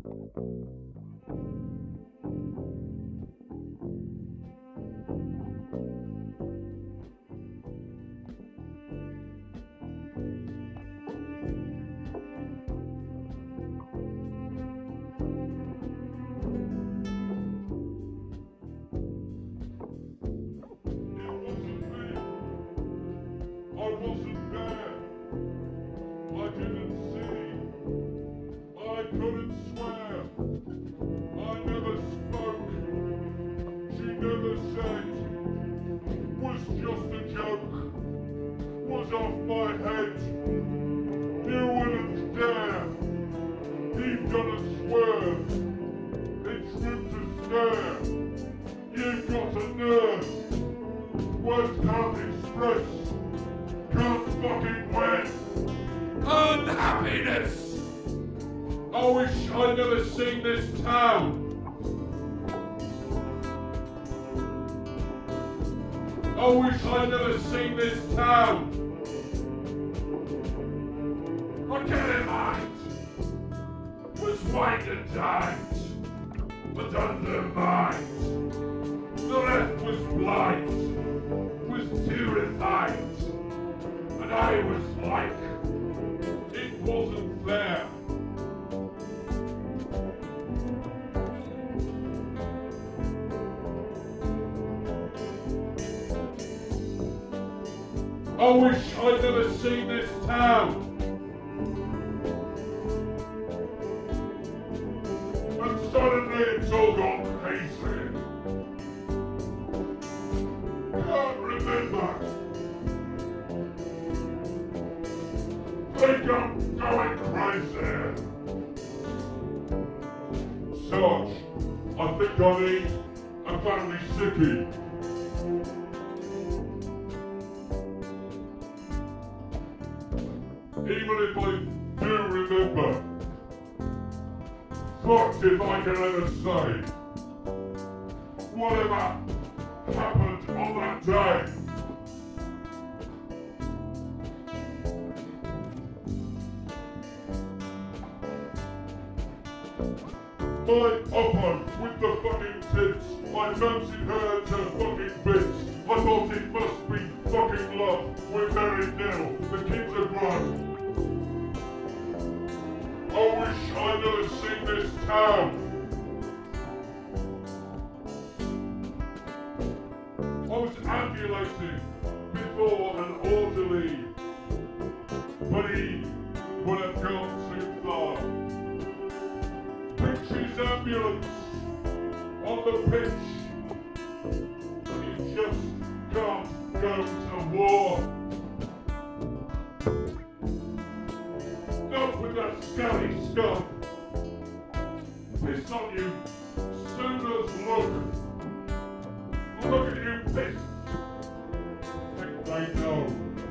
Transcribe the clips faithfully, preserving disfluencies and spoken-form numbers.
I wish I'd never seen this town. And suddenly it's all gone crazy. Can't remember. Think I'm going crazy. Sarge, I think I need a family sickie. Even if I do remember, fucked if I can ever say whatever happened on that day. My oppo with the fucking tits, I fancied her to fucking bits. I thought it must be fucking love. We're married now, the kids are grown. I wish I'd never seen this town. I was ambulating before an orderly, but he would have gone too far. Pitch's ambulance on the pitch. You just can't go to war. Not with that scally stuff. Piss on you. Sooners look. Look at you piss. Think they know.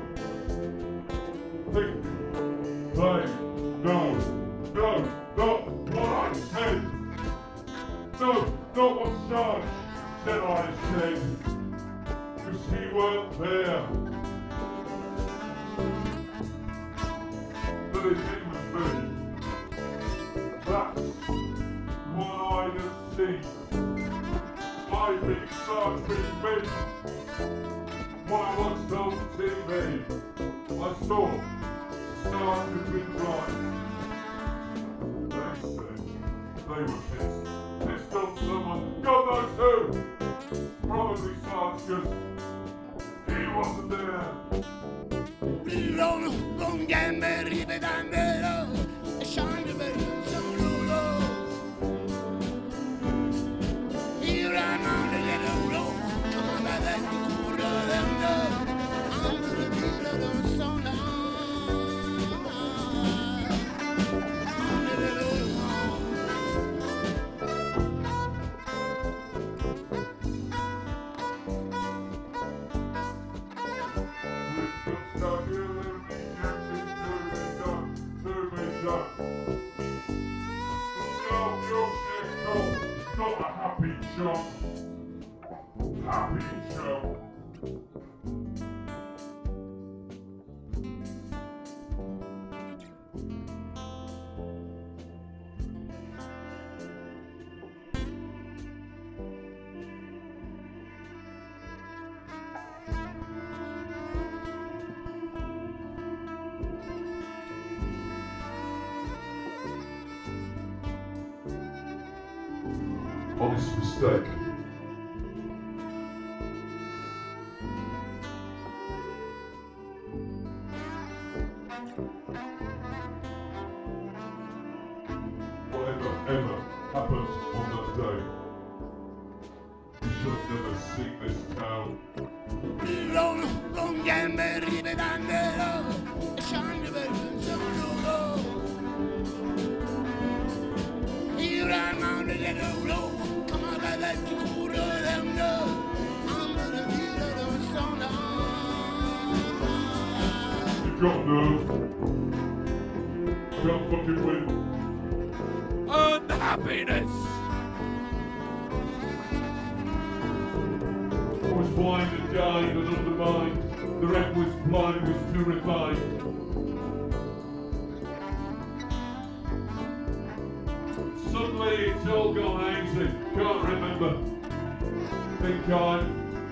Think they know. No, not what I said. No, not what Sarge said I said. Because he weren't there. But it didn't be. That's what I have seen. I think Sarge been me. What I watched on T V. I saw Sarge had been right. They said they were pissed. Pissed on someone. God knows who. Probably Sarge just he wasn't there. Pillono con gambe ripetendero e scende per un solo. Io la mano che duro, come da cura dentro, altro tiro non sono. Not a happy show. Happy show. honest mistake. Whatever ever happens on that day, you should have never seen this town. Long, long gambe rivedandero, scende per un solo. You run on the yellow road, come on, I let you go to them know. I'm gonna be the stone. You've got nerve. You can't fucking win. Unhappiness! I was blind and died and undermined. The red was blind, was too refined. Suddenly it's all gone hazy. Can't remember. Think I'm.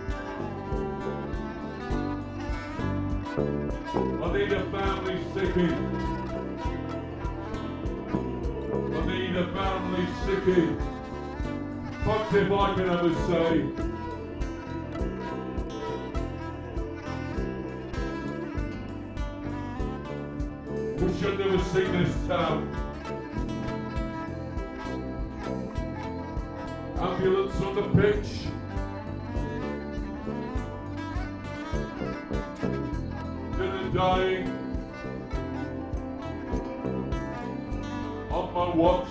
I need a family sickie. I need a family sickie. Fuck if I can ever say. Wish I'd never seen this town. Ambulance on the pitch. Dead and dying. On my watch.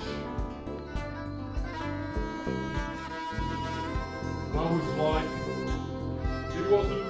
I was like, it wasn't